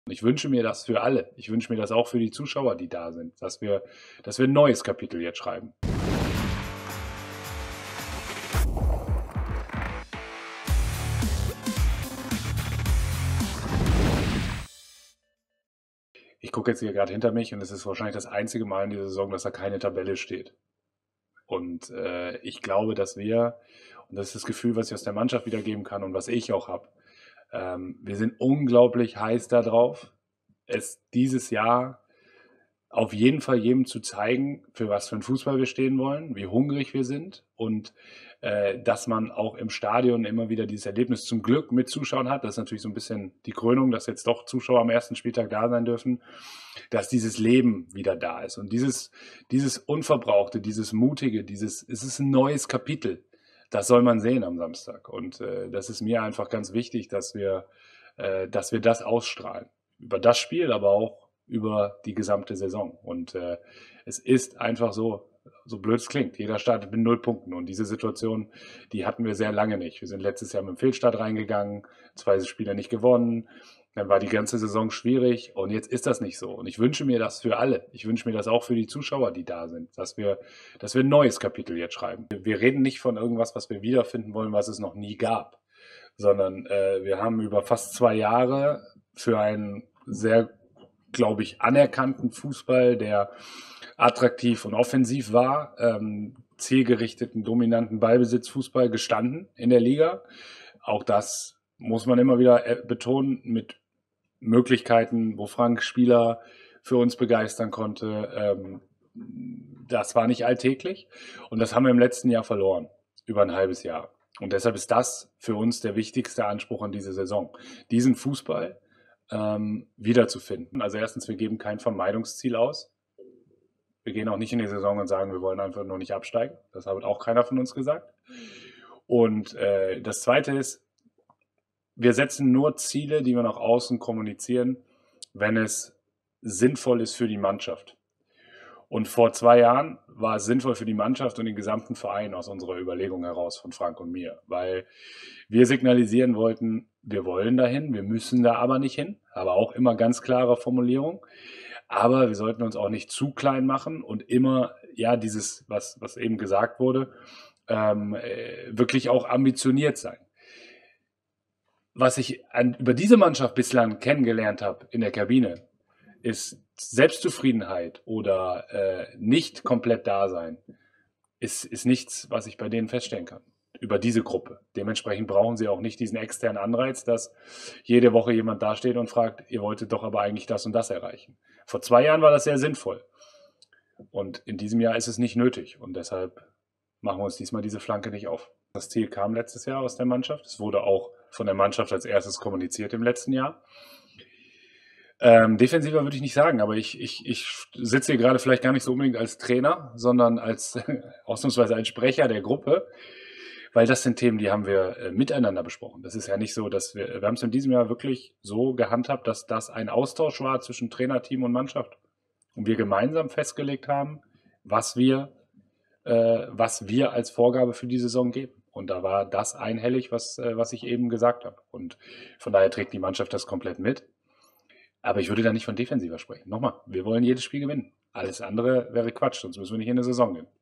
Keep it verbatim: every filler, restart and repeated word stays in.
Ich wünsche mir das für alle. Ich wünsche mir das auch für die Zuschauer, die da sind, dass wir, dass wir ein neues Kapitel jetzt schreiben. Ich gucke jetzt hier gerade hinter mich und es ist wahrscheinlich das einzige Mal in dieser Saison, dass da keine Tabelle steht. Und äh, ich glaube, dass wir, und das ist das Gefühl, was ich aus der Mannschaft wiedergeben kann und was ich auch habe, ähm, wir sind unglaublich heiß darauf, es dieses Jahr auf jeden Fall jedem zu zeigen, für was für einen Fußball wir stehen wollen, wie hungrig wir sind und äh, dass man auch im Stadion immer wieder dieses Erlebnis zum Glück mit Zuschauern hat. Das ist natürlich so ein bisschen die Krönung, dass jetzt doch Zuschauer am ersten Spieltag da sein dürfen, dass dieses Leben wieder da ist. Und dieses, dieses Unverbrauchte, dieses Mutige, dieses, es ist ein neues Kapitel. Das soll man sehen am Samstag. Und äh, das ist mir einfach ganz wichtig, dass wir, äh, dass wir das ausstrahlen. Über das Spiel, aber auch über die gesamte Saison. Und äh, es ist einfach so, so blöd es klingt, jeder startet mit null Punkten. Und diese Situation, die hatten wir sehr lange nicht. Wir sind letztes Jahr mit dem Fehlstart reingegangen, zwei Spiele nicht gewonnen. Dann war die ganze Saison schwierig und jetzt ist das nicht so. Und ich wünsche mir das für alle. Ich wünsche mir das auch für die Zuschauer, die da sind, dass wir, dass wir ein neues Kapitel jetzt schreiben. Wir reden nicht von irgendwas, was wir wiederfinden wollen, was es noch nie gab, sondern äh, wir haben über fast zwei Jahre für einen sehr, glaube ich, anerkannten Fußball, der attraktiv und offensiv war, ähm, zielgerichteten, dominanten Ballbesitzfußball gestanden in der Liga. Auch das muss man immer wieder betonen, mit Möglichkeiten, wo Frank Spieler für uns begeistern konnte. Ähm, das war nicht alltäglich und das haben wir im letzten Jahr verloren, über ein halbes Jahr. Und deshalb ist das für uns der wichtigste Anspruch an diese Saison, diesen Fußball ähm, wiederzufinden. Also erstens, wir geben kein Vermeidungsziel aus. Wir gehen auch nicht in die Saison und sagen, wir wollen einfach nur nicht absteigen. Das hat auch keiner von uns gesagt. Und äh, das Zweite ist, wir setzen nur Ziele, die wir nach außen kommunizieren, wenn es sinnvoll ist für die Mannschaft. Und vor zwei Jahren war es sinnvoll für die Mannschaft und den gesamten Verein aus unserer Überlegung heraus von Frank und mir, weil wir signalisieren wollten, wir wollen dahin, wir müssen da aber nicht hin, aber auch immer ganz klare Formulierung. Aber wir sollten uns auch nicht zu klein machen und immer, ja, dieses, was, was eben gesagt wurde, ähm, wirklich auch ambitioniert sein. Was ich an, über diese Mannschaft bislang kennengelernt habe in der Kabine, ist Selbstzufriedenheit oder äh, nicht komplett da sein, ist, ist nichts, was ich bei denen feststellen kann. Über diese Gruppe. Dementsprechend brauchen sie auch nicht diesen externen Anreiz, dass jede Woche jemand dasteht und fragt, ihr wolltet doch aber eigentlich das und das erreichen. Vor zwei Jahren war das sehr sinnvoll. Und in diesem Jahr ist es nicht nötig. Und deshalb machen wir uns diesmal diese Flanke nicht auf. Das Ziel kam letztes Jahr aus der Mannschaft. Es wurde auch von der Mannschaft als erstes kommuniziert im letzten Jahr. Ähm, defensiver würde ich nicht sagen, aber ich, ich, ich sitze hier gerade vielleicht gar nicht so unbedingt als Trainer, sondern als ausnahmsweise als Sprecher der Gruppe, weil das sind Themen, die haben wir äh, miteinander besprochen. Das ist ja nicht so, dass wir, wir haben es in diesem Jahr wirklich so gehandhabt, dass das ein Austausch war zwischen Trainerteam und Mannschaft und wir gemeinsam festgelegt haben, was wir, äh, was wir als Vorgabe für die Saison geben. Und da war das einhellig, was, äh, was ich eben gesagt habe. Und von daher trägt die Mannschaft das komplett mit. Aber ich würde da nicht von defensiver sprechen. Nochmal, wir wollen jedes Spiel gewinnen. Alles andere wäre Quatsch, sonst müssen wir nicht in eine Saison gehen.